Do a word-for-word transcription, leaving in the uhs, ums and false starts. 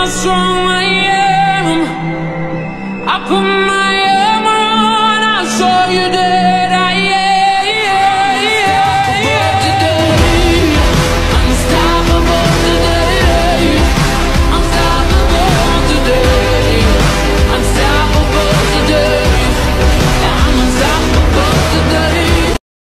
how strong I am. I put my armor on, I'll show you that